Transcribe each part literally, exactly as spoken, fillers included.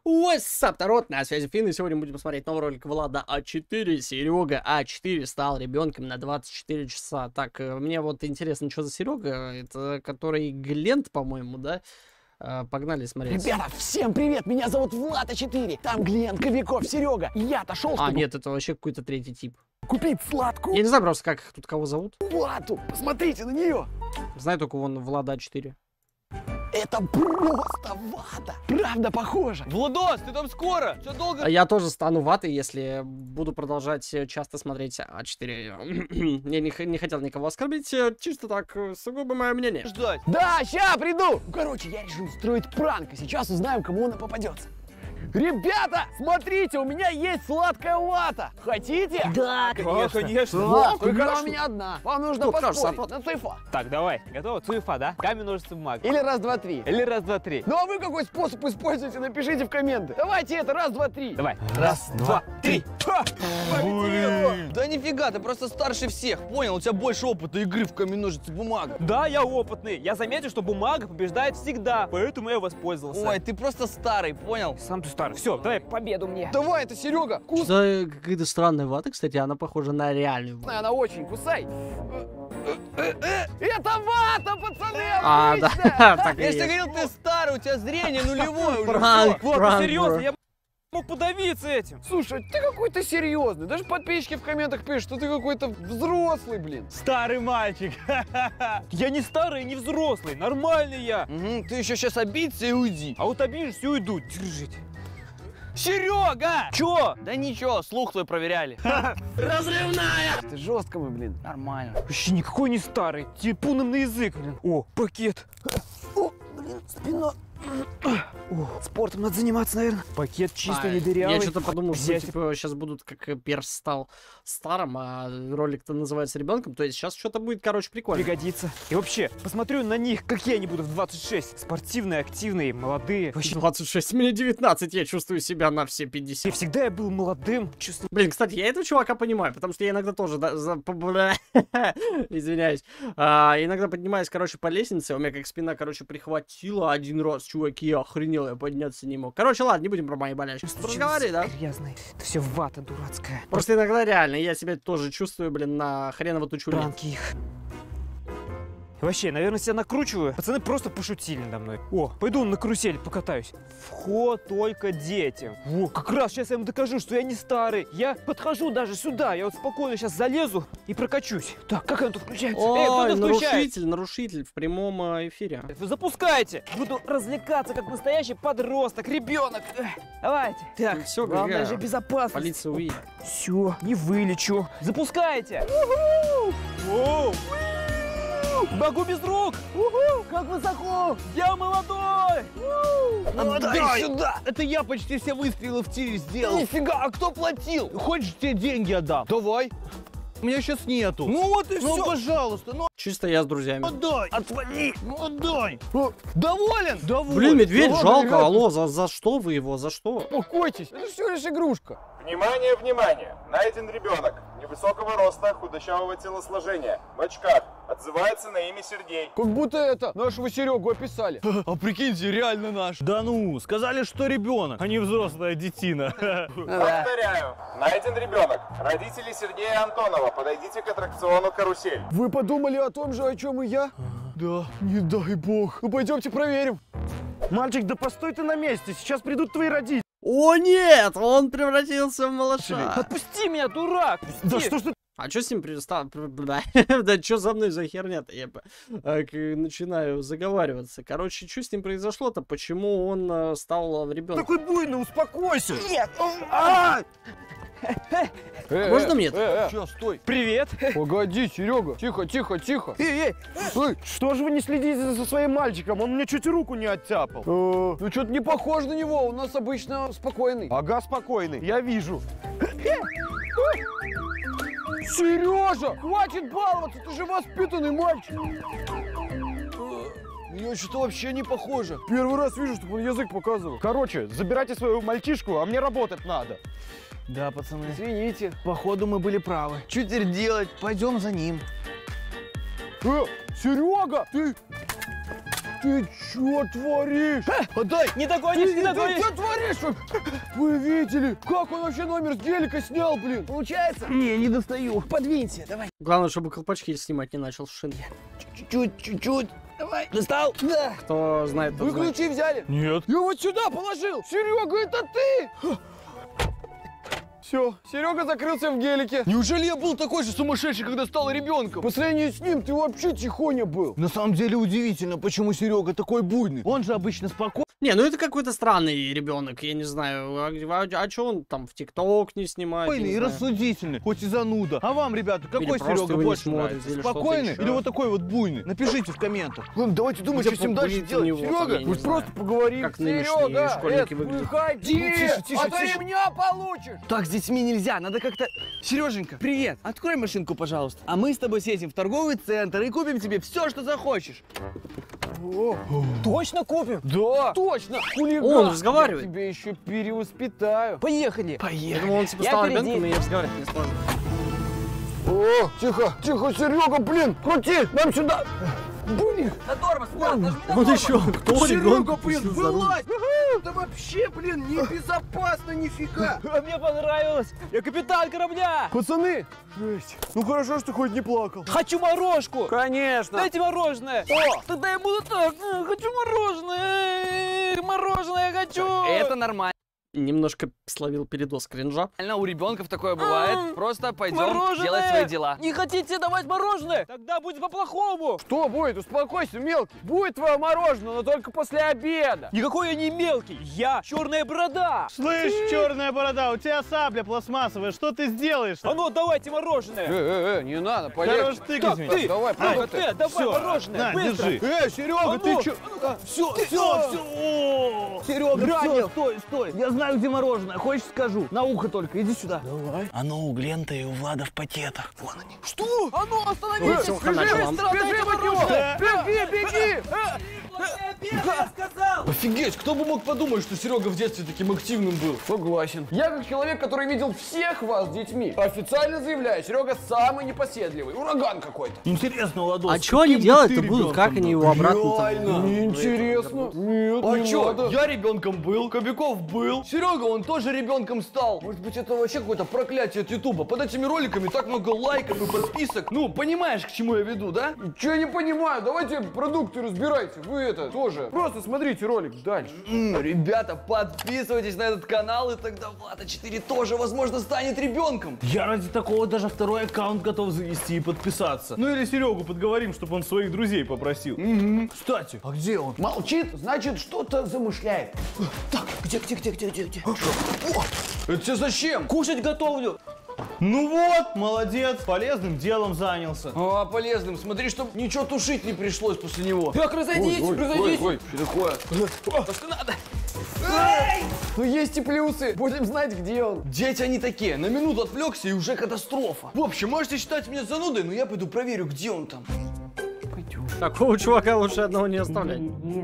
What's up, народ, на связи Финн, и сегодня будем смотреть новый ролик Влада А четыре. Серега А четыре стал ребенком на двадцать четыре часа. Так, мне вот интересно, что за Серега? Это который Глент, по-моему, да? Погнали смотреть. Ребята, всем привет! Меня зовут Влад А четыре. Там Глент, Ковяков, Серега. Я отошел, чтобы... А, нет, это вообще какой-то третий тип. Купить сладкую... Я не знаю просто, как тут кого зовут. Вату! Посмотрите на нее! Знаю только вон Влада А четыре. Это просто вата! Правда похоже? Владос, ты там скоро? Что долго? Я тоже стану ватой, если буду продолжать часто смотреть А четыре. Я не, не хотел никого оскорбить, чисто так, сугубо мое мнение. Ждать. Да, ща приду! Ну, короче, я решил устроить пранк, и сейчас узнаем, кому он попадется. Ребята, смотрите, у меня есть сладкая вата. Хотите? Да, конечно. конечно. Вот, только у меня одна. Вам нужно Ну, поспорить кажется, на цифа. Так, давай. Готово? Цуефа, да? Камень, ножницы, бумага. Или раз, два, три. Или раз, два, три. Ну а вы какой способ используете? Напишите в комменты. Давайте это, раз, два, три. Давай. Раз, два, три. Блин. Да нифига, ты просто старше всех, понял? У тебя больше опыта игры в камень, ножницы, бумага. Да, я опытный. Я заметил, что бумага побеждает всегда. Поэтому я воспользовался. Ой, ты просто старый, понял? Сам ты старый. Все, давай победу мне. Давай, это Серега. Кус... Это какая-то странная вата, кстати, она похожа на реальную вату. Она очень, кусай. Это вата, пацаны, А, да, обычная. так и Я же есть. говорил, ты старый, у тебя зрение нулевое уже. Пранк, Влад, пранк, ну серьезно, бро. я мог подавиться этим. Слушай, ты какой-то серьезный. Даже подписчики в комментах пишут, что ты какой-то взрослый, блин. Старый мальчик. Я не старый, не взрослый. Нормальный я. Угу, ты еще сейчас обидься и уйди. А вот обижусь и уйду. Держите. Серега! Чё? Да ничего, слух твой проверяли. Ты жестко мы, блин. Нормально. Вообще никакой не старый. Типуном на язык, блин. О, пакет. О, блин, спина. О, спортом надо заниматься, наверное. Пакет чисто А, не дырявый. Я что-то подумал, что Взять. типа сейчас будут как Перс стал старым, а ролик-то называется ребенком, то есть сейчас что-то будет, короче, прикольно. Пригодится. И вообще, посмотрю на них, какие они будут в двадцать шесть. Спортивные, активные, молодые. Вообще, двадцать шесть, мне девятнадцать, я чувствую себя на все я пятьдесят. всегда я был молодым, чувствую. Блин, кстати, я этого чувака понимаю, потому что я иногда тоже, да, за- по- бля, извиняюсь, а, иногда поднимаюсь, короче, по лестнице, у меня как спина, короче, прихватила один раз, чуваки, я охренел, я подняться не мог. Короче, ладно, не будем про мои болячки. Разговаривай, да? Грязный. Это все вата дурацкая. Просто иногда реально, я себя тоже чувствую, блин, на хреново тучу лет. Пранки их. Вообще, наверное, себя накручиваю. Пацаны просто пошутили надо мной. О, пойду на карусель покатаюсь. Вход только детям. О, как раз сейчас я им докажу, что я не старый. Я подхожу даже сюда. Я вот спокойно сейчас залезу и прокачусь. Так, как оно тут включается? Эй, Ой, кто-то включает. нарушитель, нарушитель в прямом э, эфире. Вы запускайте. Буду развлекаться, как настоящий подросток, ребенок. Эх, давайте. Так, Всё, главное Гага. же безопасность. Полиция увидит. Все, не вылечу. Запускайте. Воу. Могу без рук! Уху, как высоко. Я молодой! Отдай сюда! Это я почти все выстрелы в тире сделал. Нифига, а кто платил? Хочешь, тебе деньги отдам? Давай. У меня сейчас нету. Ну вот и Ну, все. пожалуйста, ну Чисто я с друзьями. отдай. Отвали. Ну отдай. Доволен? Довольно. Блин, медведь, ладно, жалко, ребята. алло, за, за что вы его, за что? Успокойтесь, это всего лишь игрушка. Внимание, внимание! Найден ребенок невысокого роста, худощавого телосложения, в очках, отзывается на имя Сергей. Как будто это нашего Серегу описали. А прикиньте, реально наш. Да ну, сказали, что ребенок, а не взрослая детина. Повторяю, найден ребенок. Родители Сергея Антонова, подойдите к аттракциону «Карусель». Вы подумали о том же, о чем и я? Да, не дай бог. Ну пойдемте проверим. Мальчик, да постой ты на месте, сейчас придут твои родители. О нет, он превратился в малыша. Отпусти меня, дурак! Да что ж ты... А что с ним перестал? Да что за мной за херня-то? Я э, к- начинаю заговариваться. Короче, что с ним произошло-то? Почему он э, стал ребенком? Такой буйный, успокойся. Нет! Э, Можно э, мне э, это? э. Че, стой. Привет! Погоди, Серега. Тихо, тихо, тихо. Эй, эй, эй, что же вы не следите за своим мальчиком? Он мне чуть руку не оттяпал. Э, Ну что-то не похож на него, у нас обычно спокойный. Ага, спокойный, я вижу. Сережа, хватит баловаться, ты же воспитанный мальчик. Мне что-то вообще не похоже. Первый раз вижу, чтобы он язык показывал. Короче, забирайте своего мальчишку, а мне работать надо. Да, пацаны. Извините. Походу мы были правы. Что теперь делать? Пойдем за ним. Э, Серега, ты... Ты чё творишь? Э, Отдай! Не догонишь, Ты, не ты догонишь. что творишь? Вы видели, как он вообще номер с гелика снял, блин? Получается? Не, не достаю. Подвинься, давай. Главное, чтобы колпачки снимать не начал с шин. Чуть-чуть, чуть-чуть. Давай. Достал? Да. Кто знает, тот Вы знает. ключи взяли? Нет. Я вот сюда положил. Серега, это ты? Все, Серега закрылся в гелике. Неужели я был такой же сумасшедший, когда стал ребенком? По сравнению с ним ты вообще тихоня был. На самом деле удивительно, почему Серега такой буйный. Он же обычно спокойный. Не, ну это какой-то странный ребенок, я не знаю. А, а, а что он там в ТикТок не снимает? я не И знаю. рассудительный, хоть и зануда. А вам, ребята, какой Или просто Серега его не больше смотрите, нравится? или что-то Спокойный еще. или вот такой вот буйный? Напишите в комментах. Ладно, давайте думать, Где что с ним дальше побудить делать. у него, там, я Серега, не пусть знаю. просто поговорим. Как нынешние Серега, школьники это, выглядят. выходи, Ну, тише, тише, а то тише. ремня получишь. Так с детьми нельзя, надо как-то... Сереженька, привет, открой машинку, пожалуйста. А мы с тобой съездим в торговый центр и купим тебе все, что захочешь. Точно купим? Да, точно, хулиган. Он разговаривает. Я тебя еще перевоспитаю. Поехали. Я думал, он типа Я стал впереди. ребенком и разговаривать не сможет. О, тихо, тихо, Серега, блин, крути, нам сюда. Блин, На тормоз, Влад, нажми на Он тормоз. еще, кто Серега, ребенка блин, пустил за руль? вылазь. Это вообще, блин, небезопасно нифига. А мне понравилось. Я капитан корабля. Пацаны, жесть. Ну хорошо, что хоть не плакал. Хочу морожку. Конечно. Дайте мороженое. О, тогда я буду так. Э, Хочу мороженое. Э, Мороженое хочу. Это нормально. Немножко словил передоз кринжа. У ребенков такое бывает. Просто пойдем Мороженое. делать свои дела. Не хотите давать мороженое? Тогда будет по-плохому. Что будет? Успокойся, мелкий. Будет твое мороженое, но только после обеда. Никакой я не мелкий. Я черная борода. Слышь, черная борода, у тебя сабля пластмассовая, что ты сделаешь? А ну, давайте мороженое. Э, э, э, не надо, Хорош полегче. ты, Так, Кузьмин. ты. Давай, Эй, продукты. э, давай Всё, мороженое. на, Быстро. держи. Э, Серега, А ты ну. че? Все, все, все. Серега, Все, стой, стой. Я знаю, где мороженое. Хочешь, скажу? На ухо только, иди сюда. Оно у Глента и у Влада в пакетах. Вон они. Что? А ну, Ой, остановитесь, всё, бежи, хана вам. бежи от него. Беги, беги. я сказал. Офигеть, кто бы мог подумать, что Серега в детстве таким активным был. Согласен. Я как человек, который видел всех вас с детьми, официально заявляю, Серега самый непоседливый. Ураган какой-то. Интересно, Владос. А что они делать-то будут? Как они его обратно Реально? Неинтересно. Нет, А не чё, надо. я ребенком был, Кобяков был, Серега, он тоже ребенком стал. Может быть, это вообще какое-то проклятие от Ютуба. Под этими роликами так много лайков и подписок. Ну, понимаешь, к чему я веду, да? Че я не понимаю? Давайте продукты разбирайте. Вы это тоже. Просто смотрите ролик дальше. М, ребята, подписывайтесь на этот канал, и тогда Влада четыре тоже, возможно, станет ребенком. Я ради такого даже второй аккаунт готов завести и подписаться. Ну или Серегу подговорим, чтобы он своих друзей попросил. Кстати, а где он? Молчит, значит, что-то замышляет. Так, где, где, где, где, где, где? Это тебе зачем? Кушать готовлю. Ну вот, молодец, полезным делом занялся. А, полезным. Смотри, чтобы ничего тушить не пришлось после него. Так, разойдись, разойдись. ой, что такое? То, что надо. Ну есть и плюсы. Будем знать, где он. Дети они такие. На минуту отвлекся, и уже катастрофа. В общем, можете считать меня занудой, но я пойду проверю, где он там. Такого чувака лучше одного не оставлять.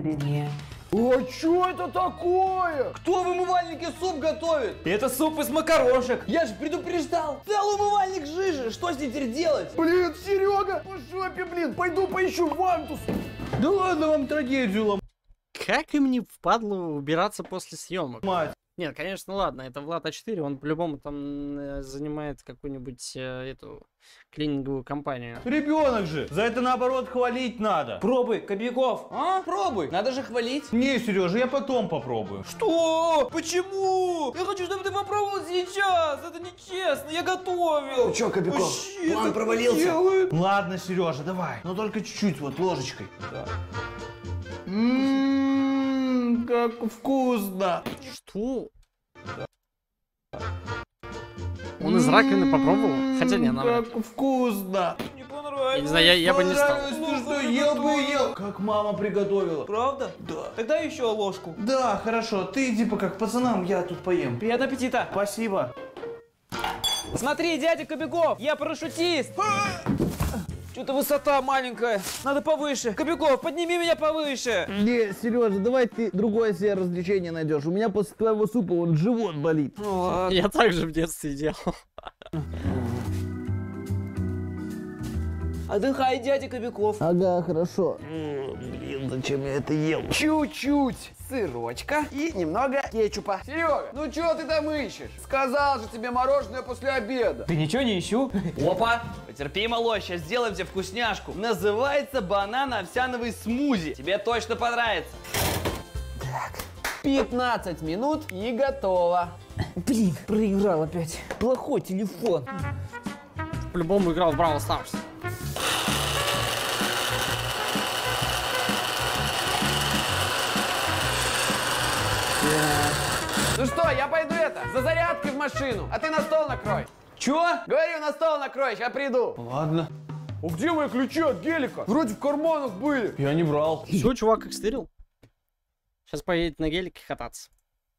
А что это такое? Кто в умывальнике суп готовит? Это суп из макарошек. Я же предупреждал. Целый умывальник жижи. Что с ней теперь делать? Блин, Серега, по жопе, блин. Пойду поищу вантус. Да ладно вам трагедию ломать. Как им не впадло убираться после съемок? Мать. Нет, конечно, ладно, это Влад А четыре, он по-любому там э, занимает какую-нибудь э, эту клининговую компанию. Ребенок же, за это наоборот хвалить надо. Пробуй, Кобяков. А, пробуй. Надо же хвалить. Не, Сережа, я потом попробую. Что? Почему? Я хочу, чтобы ты попробовал сейчас. Это нечестно, я готовил. Ну чё, Кобяков, Вообще, план так провалился? делают. Ладно, Сережа, давай. Но только чуть-чуть, вот ложечкой. Ммм, как вкусно. Что? Он из раковины попробовал? Хотя не, надо. Как вкусно. Не Я понравилось. не знаю, я, я бы не стал. Понравилось, ты что, ел бы ел. Как мама приготовила. Правда? Да. Тогда еще ложку. Да, хорошо, ты иди пока к пацанам, я тут поем. Приятного аппетита. Спасибо. Смотри, дядя Кобяков, я парашютист. Что-то высота маленькая. Надо повыше. Кобяков, подними меня повыше. Не, Сережа, давай ты другое себе развлечение найдешь. У меня после твоего супа он живот болит. Ну ладно. Я также в детстве делал. Отдыхай, дядя Кобяков. Ага, хорошо. Блин, зачем я это ел? Чуть-чуть сырочка и немного кетчупа. Серега, ну что ты там ищешь? Сказал же тебе мороженое после обеда. Ты ничего не ищу? Опа, потерпи, малой, сейчас сделаем тебе вкусняшку. Называется банано-овсяновый смузи. Тебе точно понравится. Так, пятнадцать минут и готово. Блин, проиграл опять. Плохой телефон. По-любому играл в Бравл Старс. Ну что, я пойду это, за зарядкой в машину, а ты на стол накрой. Чё? Говорю, на стол накрой, сейчас приду. Ладно. А где мои ключи от гелика? Вроде в карманах были. Я не брал. Все, чувак как стырил. Сейчас поедет на гелике кататься.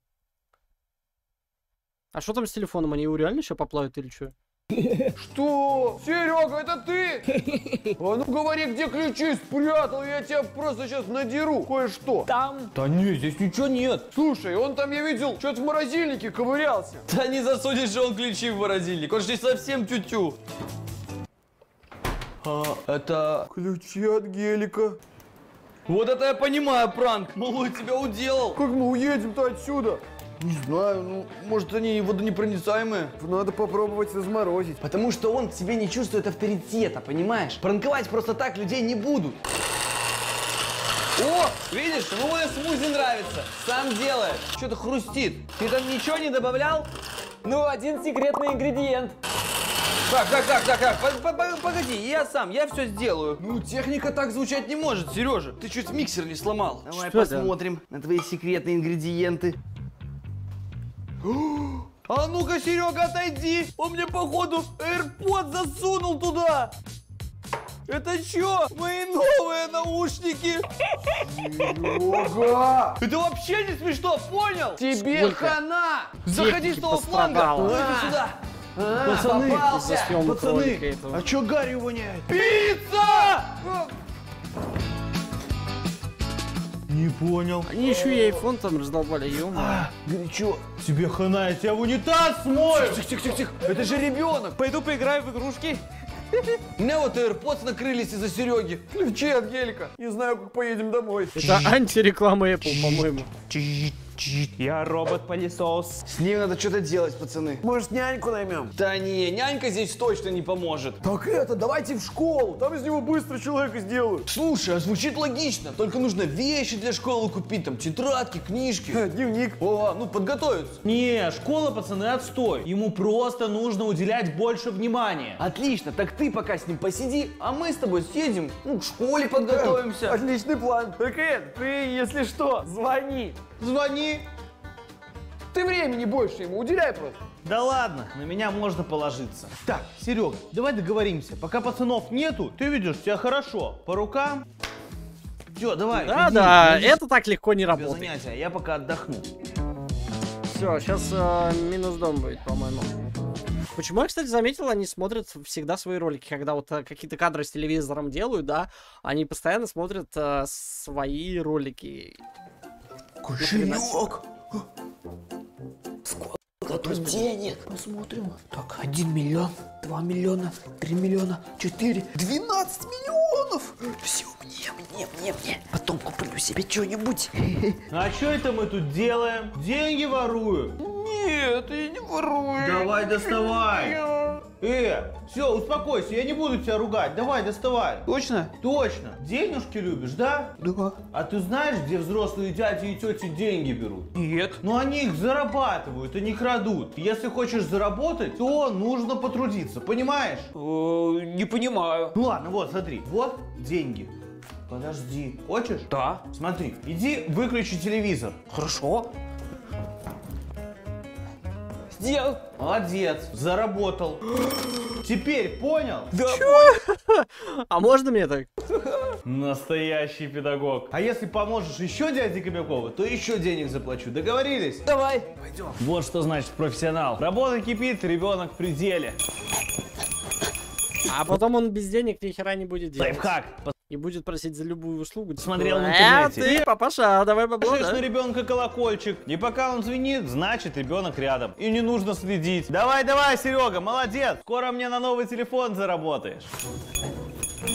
А что там с телефоном? Они его реально еще поплавят или что? Что? Серега, это ты? А ну говори, где ключи спрятал, я тебя просто сейчас надеру. Кое-что. Там. Да нет, здесь ничего нет. Слушай, он там, я видел, что-то в морозильнике ковырялся. Да не засунешь же он ключи в морозильник, он же здесь совсем тю-тю. А, это ключи от гелика. Вот это я понимаю, пранк. Малой тебя уделал. Как мы уедем-то отсюда? Не знаю, ну, может, они водонепроницаемые? Надо попробовать разморозить. Потому что он в себе не чувствует авторитета, понимаешь? Пранковать просто так людей не будут. О, видишь, ему мой смузи нравится. Сам делает. Что-то хрустит. Ты там ничего не добавлял? Ну, один секретный ингредиент. Так, так, так, так, так, погоди, я сам, я все сделаю. Ну, техника так звучать не может, Сережа. Ты чуть миксер не сломал. Давай Что посмотрим это? на твои секретные ингредиенты. А ну-ка, Серега, отойди! Он мне, походу, AirPods засунул туда! Это что? Мои новые наушники! Серега! Это вообще не смешно, понял? Тебе Сколько хана! Заходи с того фланга! пострадало. Иди сюда! Пацаны, Из-за Попался! съемок ролика этого. а чё гарью воняет? Пицца! Не понял. Они еще и айфон там раздолбали, ё-моё. Горячо. Тебе хана, я тебя в унитаз смою. Тихо-тихо-тихо, это же ребенок. Пойду поиграю в игрушки. У меня вот AirPods накрылись из-за Сереги. Ключи от гелика. Не знаю, как поедем домой. Это антиреклама Apple, по-моему. Я робот-пылесос. С ним надо что-то делать, пацаны. Может, няньку наймем? Да не, нянька здесь точно не поможет. Так это, давайте в школу. Там из него быстро человека сделают. Слушай, а звучит логично. Только нужно вещи для школы купить, там тетрадки, книжки. Дневник. О, ну подготовиться. Не, школа, пацаны, отстой. Ему просто нужно уделять больше внимания. Отлично, так ты пока с ним посиди, а мы с тобой съедем, ну, к школе подготовимся. Отличный план. Так это, ты, если что, звони. Звони. Ты времени больше ему уделяй просто. Да ладно, на меня можно положиться. Так, Серега, давай договоримся. Пока пацанов нету, ты ведешь себя хорошо. По рукам. Все, давай. Да, иди, да, иди, это так легко не тебе работает. занятия, я пока отдохну. Все, сейчас э, минус дом будет, по-моему. Почему я, кстати, заметил, они смотрят всегда свои ролики, когда вот э, какие-то кадры с телевизором делают, да, они постоянно смотрят э, свои ролики. Кошелек. Сколько тут денег? Посмотрим. Так, один миллион, два миллиона, три миллиона, четыре, двенадцать миллионов. Все, мне, мне, мне, мне. Потом куплю себе что-нибудь. А что это мы тут делаем? Деньги воруют. Нет, я не ворую. Давай, доставай. Э, все, успокойся, я не буду тебя ругать. Давай, доставай. Точно? Точно. Денежки любишь, да? Да. А ты знаешь, где взрослые дяди и тети деньги берут? Нет. Ну они их зарабатывают, они крадут. Если хочешь заработать, то нужно потрудиться, понимаешь? Не понимаю. Ну ладно, вот, смотри, вот деньги. Подожди, хочешь? Да. Смотри, иди выключи телевизор. Хорошо. Сделал. Молодец, заработал. Теперь понял? Да. А можно мне так? Настоящий педагог. А если поможешь еще дяде Кобякову, то еще денег заплачу. Договорились? Давай. Вот что значит профессионал. Работа кипит, ребенок в пределе. А потом он без денег ни хера не будет делать. Лайфхак. И будет просить за любую услугу. Посмотрел в э, интернете. ты, папаша, давай бабло, Положишь да? на ребенка колокольчик, и пока он звенит, значит ребенок рядом. И не нужно следить. Давай, давай, Серега, молодец. Скоро мне на новый телефон заработаешь.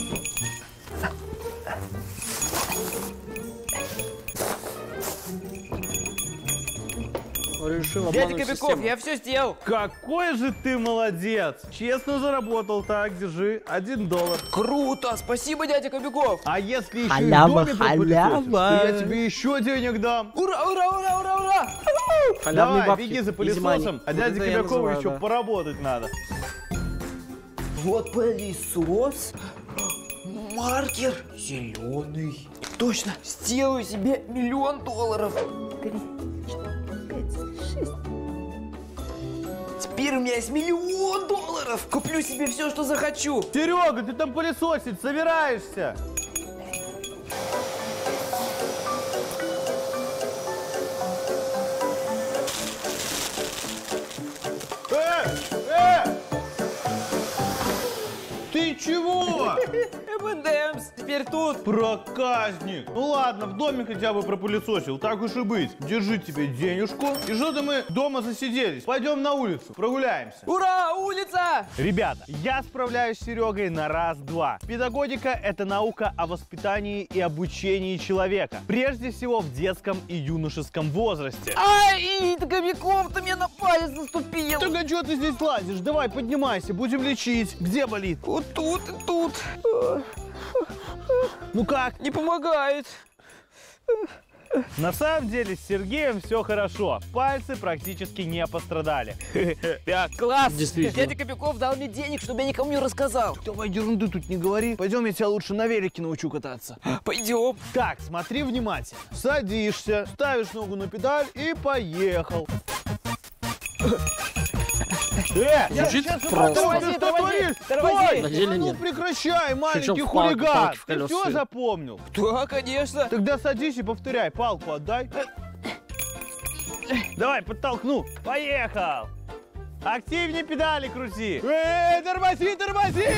решил Дядя обмануть Кобяков, систему. я все сделал. Какой же ты молодец! Честно заработал. Так, держи, один доллар. Круто, спасибо, дядя Кобяков. А если еще Халява, и в доме пропылесосишь, то халява. я тебе еще денег дам. Ура, ура, ура, ура, ура. Халявные Давай, бабки, беги за easy пылесосом, money. а Вот дяде это я Кобякову называю, еще да. поработать надо. Вот пылесос. Маркер. Зеленый. Точно. Сделаю себе миллион долларов. Теперь у меня есть миллион долларов. Куплю себе все, что захочу. Серега, ты там пылесосить собираешься? Э! Э! Ты чего? эм энд эмс. Теперь тут. Проказник. Ну ладно, в доме хотя бы пропылесосил, так уж и быть. Держи тебе денежку. И что-то мы дома засиделись. Пойдем на улицу, прогуляемся. Ура, улица. Ребята, я справляюсь с Серегой на раз-два. Педагогика – это наука о воспитании и обучении человека. Прежде всего в детском и юношеском возрасте. Ай, Кобяков, ты мне на палец наступил. Так а что ты здесь лазишь? Давай, поднимайся, будем лечить. Где болит? Вот тут и тут. Ну как? Не помогает. На самом деле с Сергеем все хорошо. Пальцы практически не пострадали. Так, класс. Действительно. Дядя Кобяков дал мне денег, чтобы я никому не рассказал. Давай ерунду тут не говори. Пойдем, я тебя лучше на велике научу кататься. Пойдем. Так, смотри внимательно. Садишься, ставишь ногу на педаль и поехал. Э, Звучит сейчас просто. тормози, Тормози, тормози, тормози. стой! На деле Ну нет. прекращай, маленький Причем в палке, хулиган. палки в Ты колеса. все запомнил? Да, конечно. Тогда садись и повторяй. Палку отдай. Давай, подтолкну. Поехал. Активнее педали крути. Эй, тормози, тормози!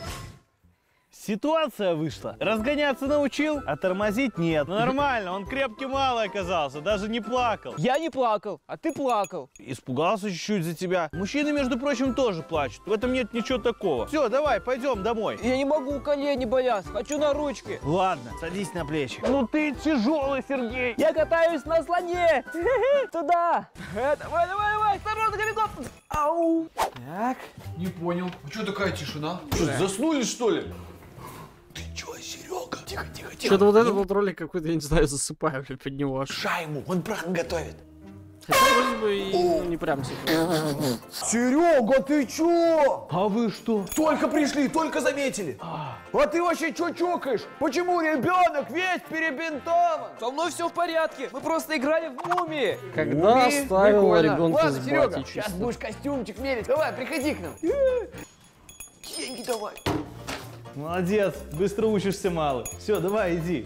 Ситуация вышла. Разгоняться научил, а тормозить нет. Ну, нормально, он крепкий малый оказался, даже не плакал. Я не плакал, а ты плакал. Испугался чуть-чуть за тебя. Мужчины, между прочим, тоже плачут. В этом нет ничего такого. Все, давай, пойдем домой. Я не могу, колени болят. Хочу на ручки. Ладно, садись на плечи. Ну ты тяжелый, Сергей. Я катаюсь на слоне. Туда. Э, Давай, давай, давай. Осторожно, Кобяков. Ау. Так. Не понял. А что такая тишина? Что, заснули, что ли? Ты чё, Серега? Тихо, тихо, тихо. Что-то вот этот вот ролик какой-то, я не знаю, засыпаю блин, под него аж. Шайму, он пранк готовит. Хотя вроде бы и ну, не прям типа. Серега, ты чё? А вы что? Только пришли, только заметили. А, ты вообще чё чокаешь? Почему ребенок весь перебинтован? Со мной все в порядке. Мы просто играли в мумии. Когда Уми, оставила прикольно. ребенка Ладно, с Серега, батей сейчас чисто. будешь костюмчик мерить. Давай, приходи к нам. Деньги давай. Молодец, быстро учишься, малый. Все, давай, иди.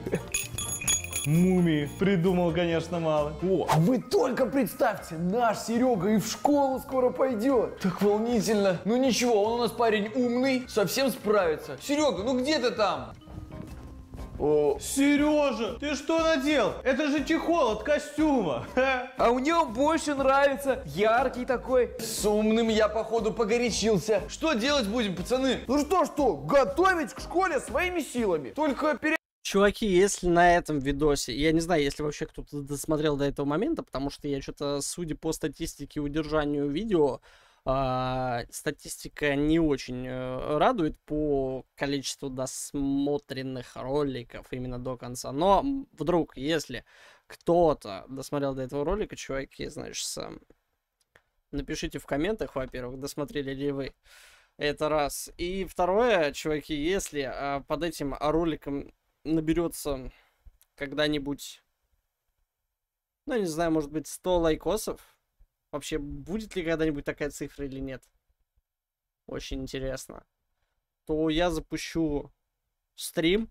Мумии придумал, конечно, малый. О, вы только представьте, наш Серега и в школу скоро пойдет. Так волнительно. Ну ничего, он у нас парень умный, совсем справится. Серега, ну где ты там? О, Сережа, ты что надел? Это же чехол от костюма. А мне он больше нравится. Яркий такой. с умным я, походу, погорячился. Что делать будем, пацаны? Ну что-что, готовить к школе своими силами. Только перед... Чуваки, если на этом видосе, я не знаю, если вообще кто-то досмотрел до этого момента, потому что я что-то, судя по статистике удержанию видео, а, статистика не очень э, радует по количеству досмотренных роликов именно до конца. Но вдруг, если кто-то досмотрел до этого ролика, чуваки, значит, сам, напишите в комментах, во-первых, досмотрели ли вы. Это раз. И второе, чуваки, если а, под этим роликом наберется когда-нибудь, ну, не знаю, может быть, сто лайкосов. Вообще, будет ли когда-нибудь такая цифра или нет? Очень интересно. То я запущу стрим,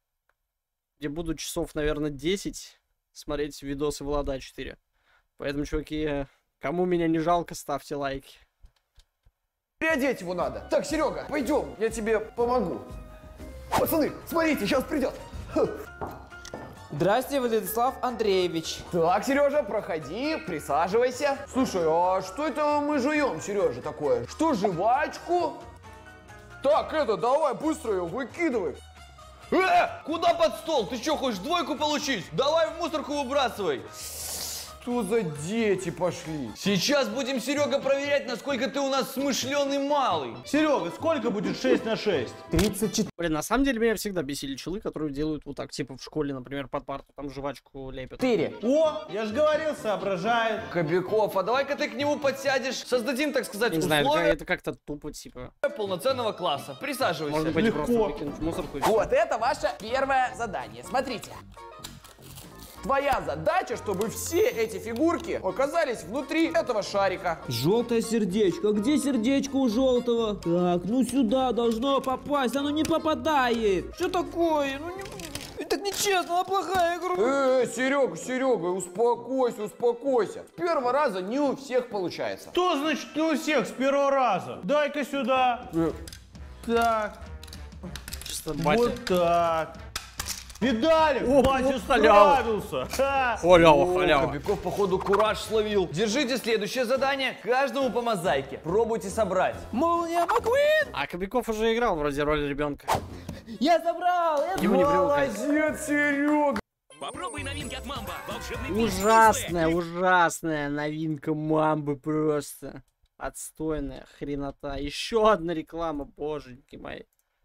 где буду часов, наверное, десять смотреть видосы Влада а четыре. Поэтому, чуваки, кому меня не жалко, ставьте лайки. Переодеть его надо. Так, Серега, пойдем, я тебе помогу. Пацаны, смотрите, сейчас придет. Здравствуйте, Владислав Андреевич. Так, Сережа, проходи, присаживайся. Слушай, а что это мы жуем, Сережа, такое? Что, жвачку? Так, это, давай быстро ее выкидывай. Э, куда под стол? Ты что, хочешь двойку получить? Давай в мусорку выбрасывай. Что за дети пошли? Сейчас будем, Серега, проверять, насколько ты у нас смышленый малый. Серега, сколько будет шесть на шесть? тридцать четыре. Блин, на самом деле меня всегда бесили челы, которые делают вот так, типа в школе, например, под парту там жвачку лепят. О, я же говорил, соображает. Кобяков, а давай-ка ты к нему подсядешь. Создадим, так сказать, Не знаю, условия это как-то тупо, типа. полноценного класса. Присаживайся. Можно пойти Легко. просто выкинуть в мусорку и всё. Вот это ваше первое задание. Смотрите. Твоя задача, чтобы все эти фигурки оказались внутри этого шарика. Желтое сердечко. Где сердечко у желтого? Так, ну сюда должно попасть. Оно не попадает. Что такое? Ну не... Так нечестно, она плохая игра. Э, Серега, Серега, успокойся, успокойся. С первого раза не у всех получается. Что значит не у всех с первого раза? Дай-ка сюда. Так, Чисто батя. вот так. Видали? О, Батя вот халява. справился. Ха. Халява, халява. Кобяков, походу, кураж словил. Держите следующее задание. Каждому по мозаике. Пробуйте собрать. Молния Маквин! А Кобяков уже играл вроде роль ребенка. Я забрал! Я Ему не привыкать. Молодец, Серега. Попробуй новинки от Мамба. Волшебный Ужасная, ужасная новинка Мамбы просто. Отстойная хренота. Еще одна реклама, боженьки мои.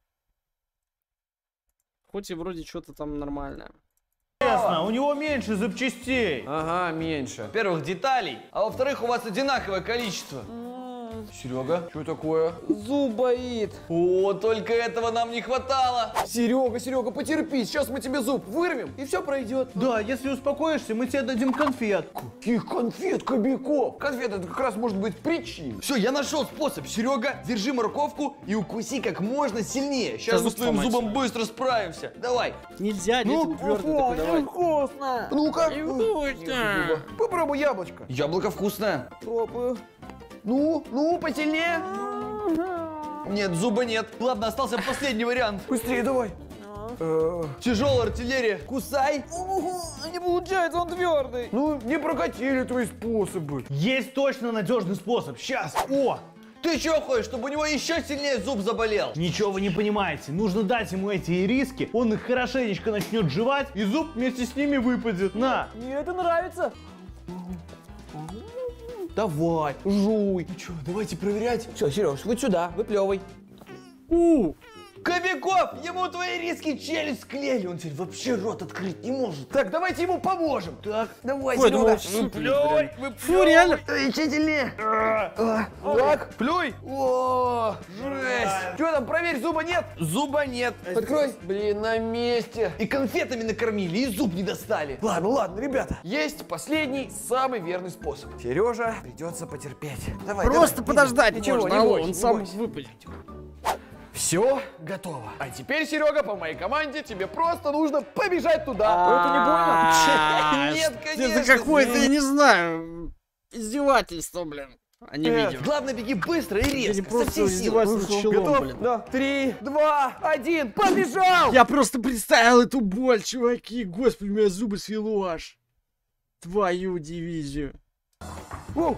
Хоть и вроде что-то там нормальное. Интересно, у него меньше запчастей. Ага, меньше. Во-первых, деталей, а во-вторых, у вас одинаковое количество. Серега, что такое? Зуб болит. О, только этого нам не хватало. Серега, Серега, потерпи, сейчас мы тебе зуб вырвем, и все пройдет. Да, если успокоишься, мы тебе дадим конфетку. Каких конфет, Кобяков? Конфет, это как раз может быть причина. Все, я нашел способ. Серега, держи морковку и укуси как можно сильнее. Сейчас Да мы с твоим зуб зубом быстро справимся. Давай. Нельзя, Ну, дети твердый такой, давай. Вкусно. Ну-ка, Вкусно. попробуй яблочко. Яблоко вкусное. Пробую. Ну, ну, посильнее. Нет, зуба нет. Ладно, остался последний вариант. Быстрее давай. Тяжелая артиллерия. Кусай. Не получается, он твердый. Ну, не прокатили твои способы. Есть точно надежный способ. Сейчас. О! Ты чё хочешь, чтобы у него еще сильнее зуб заболел? Ничего вы не понимаете. Нужно дать ему эти ириски, он их хорошенечко начнет жевать, и зуб вместе с ними выпадет. На! Мне это нравится. Давай, жуй. Ну что, давайте проверять. Все, Сереж, вот сюда, выплевывай. У, Кобяков, ему твои риски челюсть склеили. Он теперь вообще рот открыть не может. Так, давайте ему поможем. Так, давай, Ой, думал, Серега. выплевывай, Фу, реально. Еще сильнее. А, Так, плюй. О, жесть. Что там, проверь, зуба нет? Зуба нет. Открой. Блин, на месте. И конфетами накормили, и зуб не достали. Ладно, ладно, ребята. Есть последний, самый верный способ. Сережа, придется потерпеть. Давай, Просто давай. подождать Ничего, можно, не алло, бойся, он не сам бойся. выпадет. Все готово. А теперь, Серега, по моей команде тебе просто нужно побежать туда. А, Нет, Это конечно, какое-то, я не знаю, издевательство, блин, а не видео. Главное, беги быстро и Это резко, со просто всей силы. издевательство с челом, блин. Да. Три, два, один, побежал! Я просто представил эту боль, чуваки. Господи, у меня зубы свело аж. Твою дивизию. Воу.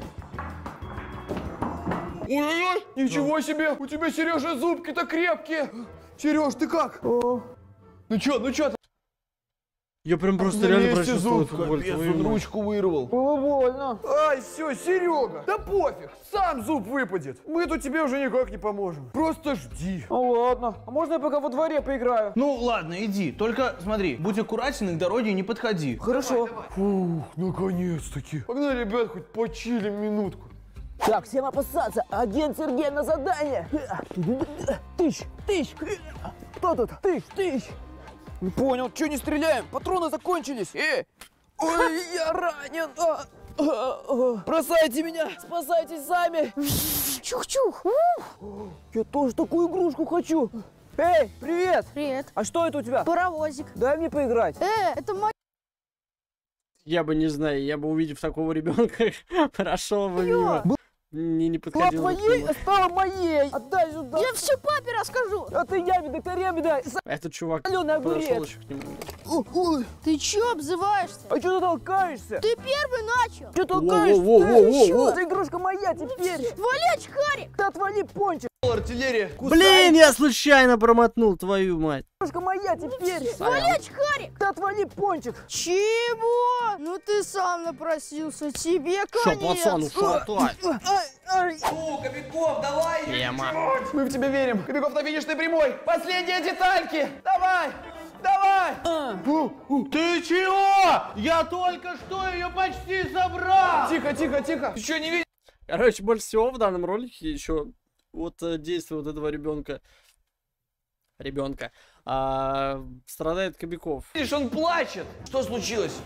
Ой-ой-ой, ничего себе! У тебя, Сережа, зубки-то крепкие! Сереж, ты как? Ну чё, ну чё? Я прям просто реально прочувствовал эту боль. твою мать. ручку вырвал. Было больно. Ай, все, Серега! Да пофиг, сам зуб выпадет. Мы тут тебе уже никак не поможем. Просто жди. Ну ладно. А можно я пока во дворе поиграю? Ну ладно, иди. Только смотри, будь аккуратен и к дороге не подходи. Хорошо. Фух, наконец-таки. Погнали, ребят, хоть почилим минутку. Так, всем опасаться. Агент Сергей на задание. Тыщ, тыщ. Кто тут? Тыщ, тыщ. Не понял, что не стреляем? Патроны закончились. Э! Ой, я ранен. А, а, а. Бросайте меня, спасайтесь сами. Чух-чух. Я тоже такую игрушку хочу. Эй, привет. Привет. А что это у тебя? Паровозик. Дай мне поиграть. Э, это мой... Я бы не знаю, я бы увидев такого ребенка, прошел бы мимо. Не, не Была подходил. бы к твоей, нему. а стала моей. Отдай сюда. Я все папе расскажу. А ты яме да коряме дай. Этот чувак Соленый подошел огурец. еще к нему. О, ой, Ты че обзываешься? а что ты толкаешься? Ты первый начал. Что толкаешься? Во-во-во-во-во-во. Ты еще, эта игрушка моя теперь. Вали очкарик. Ты отвали, пончик. артиллерия. Блин, я случайно промотнул, твою мать. Девушка моя теперь. Сволочь, Харик! Да отвали, Пончик. Чего? Ну ты сам напросился, тебе Шо, конец. пацан, ушатай. Ай, ай. О, Кобяков, давай! Тема. Мы в тебя верим. Кобяков на финишной прямой. Последние детальки. Давай. Давай. Ты чего? Я только что ее почти забрал! Тихо, тихо, тихо. Ты что, не видишь? Короче, больше всего в данном ролике еще вот э, действие вот этого ребенка, ребенка, а, страдает Кобяков. Видишь, он плачет. Что случилось?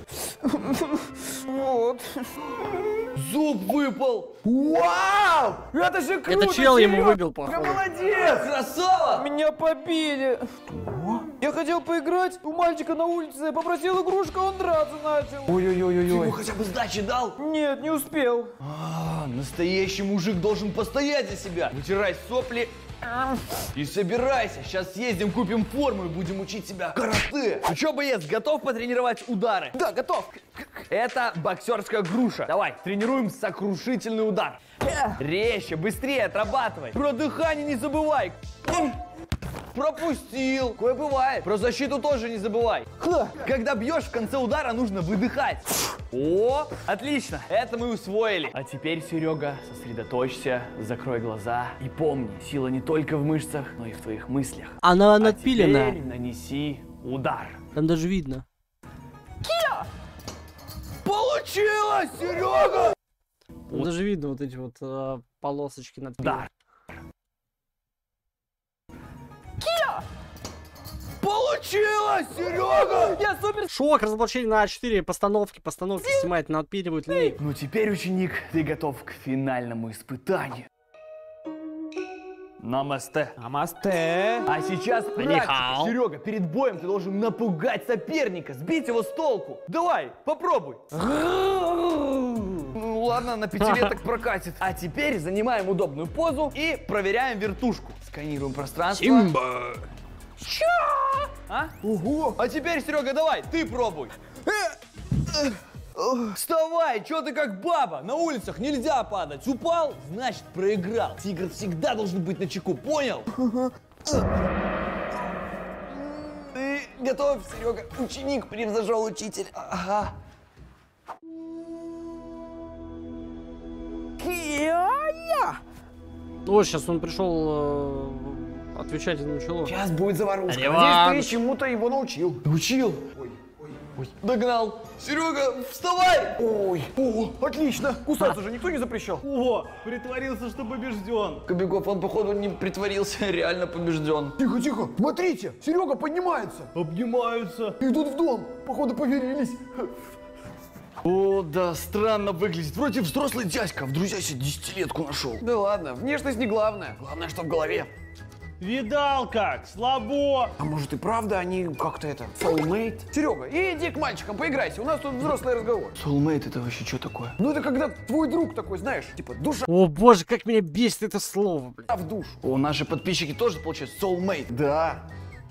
Вот. Зуб выпал. Вау! Это же круто, Это чел ему Серёг. выбил, Прям походу. молодец. Красава! Меня побили. Я хотел поиграть у мальчика на улице, попросил игрушку, он драться начал. Ты ему Ой-ой-ой-ой. хотя бы сдачи дал? Нет, не успел. А, настоящий мужик должен постоять за себя. Вытирай сопли и собирайся. Сейчас съездим, купим форму и будем учить себя карате. Ну что, боец, готов потренировать удары? Да, готов. Это боксерская груша. Давай, тренируем сокрушительный удар. Резче, быстрее отрабатывай. Про дыхание не забывай. Пропустил. Кое бывает. Про защиту тоже не забывай. Когда бьешь, в конце удара нужно выдыхать. О, отлично. Это мы усвоили. А теперь, Серега, сосредоточься, закрой глаза и помни, сила не только в мышцах, но и в твоих мыслях. Она А надпилена. теперь нанеси удар. Там даже видно. Получилось, Серега! Там даже видно вот эти вот э, полосочки надпилены. Удар. Получилось, Серега! Я супер! Шок, разоблачение на А четыре, постановки, постановки снимает, надпиливают линейку. Ну теперь, ученик, ты готов к финальному испытанию. Намасте. Намасте. А сейчас практика. Нихао. Серега, перед боем ты должен напугать соперника, сбить его с толку. Давай, попробуй. Ну ладно, на пятилеток прокатит. А теперь занимаем удобную позу и проверяем вертушку. Сканируем пространство. Симба! Чё? А? Ого! А теперь, Серега, давай, ты пробуй. Вставай, чё ты как баба? На улицах нельзя падать. Упал, значит проиграл. Тигр всегда должен быть начеку, понял? Ты готов, Серега? Ученик превзошел учитель. Ага. Ну, сейчас он пришел э, отвечать на чело. Сейчас будет заварушка. Реванш. Надеюсь, ты чему-то его научил. Научил? Ой, ой, ой. Догнал. Серега, вставай! Ой, о, отлично. Кусаться же никто не запрещал. О, притворился, что побежден. Кобяков, он, походу, не притворился, реально побежден. Тихо, тихо. Смотрите, Серега поднимается. Обнимаются. Идут в дом. Походу, поверились. О, да, странно выглядит. Вроде взрослый дядька, в друзья себе десятилетку нашел. Да ладно, внешность не главное. Главное, что в голове. Видал как? Слабо. А может и правда они как-то это, soulmate? Серега, иди к мальчикам, поиграйся, у нас тут взрослый разговор. Soulmate это вообще что такое? Ну это когда твой друг такой, знаешь, типа душа О боже, как меня бесит это слово, блин. в душу. О, наши подписчики тоже получают soulmate. Да.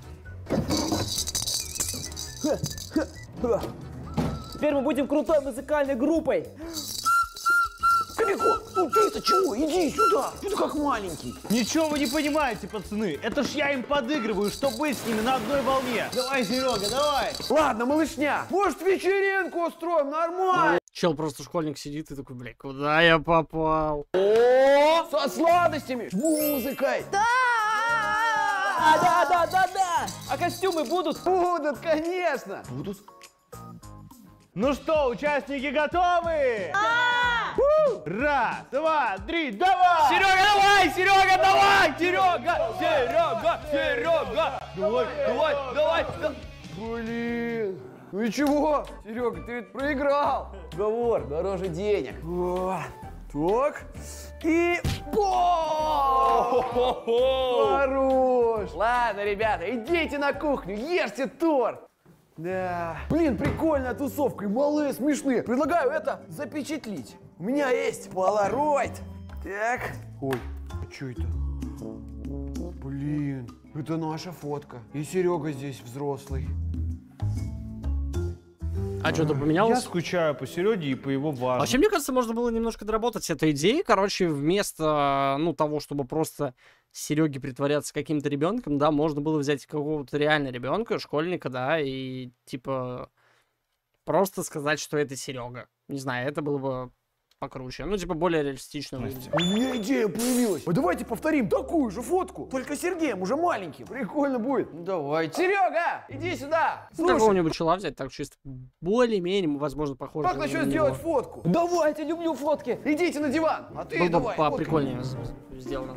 Теперь мы будем крутой музыкальной группой. Кобяков, ну ты-то чего? Иди сюда. Ты как маленький. Ничего вы не понимаете, пацаны. Это ж я им подыгрываю, чтобы быть с ними на одной волне. Давай, Серега, давай. Ладно, малышня, может вечеринку устроим, нормально. Чел просто школьник сидит и такой, бля, куда я попал? О, со сладостями, с музыкой. Да! Да, да, да, да. А костюмы будут? Будут, конечно. Будут. Ну что, участники готовы? Раз, два, три, давай! Серега, давай! Серега, давай! Серега! Серега! Серега! Давай, давай, давай! да- Блин. Ну и чего? Серега, ты ведь проиграл. Уговор дороже денег. О, так. И... Бо! Хорош. Ладно, ребята, идите на кухню, ешьте торт. Да. Блин, прикольная тусовка, и малые смешные. Предлагаю это запечатлить. У меня есть полароид. Так. Ой, а что это? Блин, это наша фотка. И Серега здесь взрослый. А что-то Я поменялось? скучаю по Сереге и по его важным. Вообще, мне кажется, можно было немножко доработать с этой идеей. Короче, вместо, ну, того, чтобы просто Сереге притворяться каким-то ребенком, да, можно было взять какого-то реально ребенка, школьника, да, и типа просто сказать, что это Серега. Не знаю, это было бы покруче. Ну, типа, более реалистично выглядит. У меня идея появилась. А давайте повторим такую же фотку, только с Сергеем, уже маленьким. Прикольно будет. Ну, давай. Серега, иди сюда. Ну, Слушай, какого-нибудь чела взять, так чисто более-менее, возможно, похоже. как на насчет него. сделать фотку? Давайте, люблю фотки. Идите на диван, а ты Было бы давай. фоткай. поприкольнее с- сделано.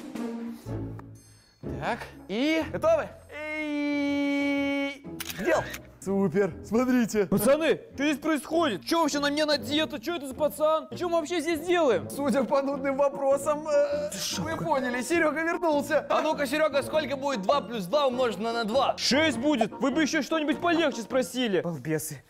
Так, и готовы? И... Дел. Супер, смотрите. Пацаны, что здесь происходит? Что вообще на мне надето? Что это за пацан? Что мы вообще здесь делаем? Судя по нудным вопросам, э, вы поняли, Серега вернулся. А ну-ка, Серега, сколько будет два плюс два умножено на два? Шесть будет. Вы бы еще что-нибудь полегче спросили. Балбесы.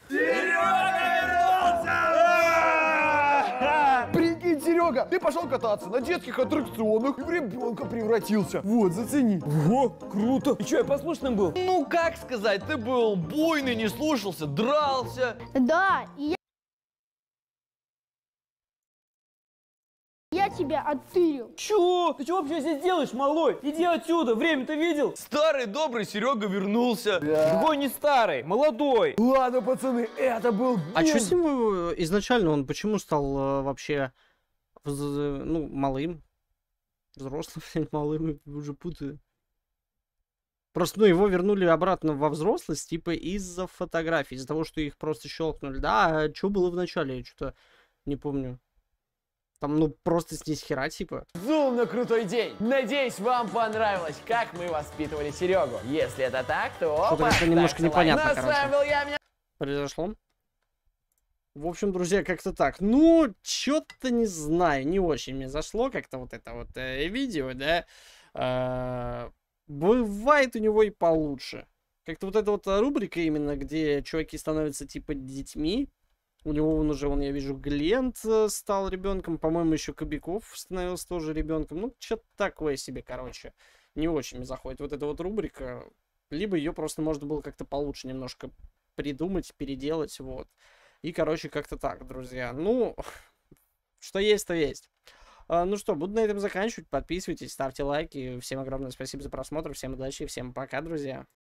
Прикинь, Серега, ты пошел кататься на детских аттракционах и в ребенка превратился. Вот, зацени. О, круто. И что, я послушным был? Ну, как сказать, ты был буйный, не слушался, дрался. Да, и я... Я тебя оттырил. Чё? Ты что вообще здесь делаешь, малой? Иди отсюда, время-то видел? Старый добрый Серега вернулся. Другой не старый, молодой. Ладно, пацаны, это был А день. что с ним э, изначально он почему стал э, вообще вз- ну, малым? Взрослым, блядь, малым, уже путаю. Просто, ну, его вернули обратно во взрослость, типа, из-за фотографий, из-за того, что их просто щелкнули. Да, а что было в начале, я что-то не помню. Там, ну, просто снись хера, типа. Безумно крутой день. Надеюсь, вам понравилось, как мы воспитывали Серегу. Если это так, то... Что-то как-то поставьте немножко лайк. непонятно, Ну, а с короче. вами был я, меня... Произошло. В общем, друзья, как-то так. Ну, что-то не знаю, не очень мне зашло как-то вот это вот э, видео, да. Э, бывает у него и получше. Как-то вот эта вот рубрика именно, где чуваки становятся типа детьми. У него он уже, вон, я вижу, Глент э, стал ребенком. По-моему, еще Кобяков становился тоже ребенком. Ну, что-то такое себе, короче. Не очень мне заходит вот эта вот рубрика. Либо ее просто можно было как-то получше немножко придумать, переделать, вот. И, короче, как-то так, друзья. Ну, что есть, то есть. А, ну что, буду на этом заканчивать. Подписывайтесь, ставьте лайки. Всем огромное спасибо за просмотр. Всем удачи, всем пока, друзья.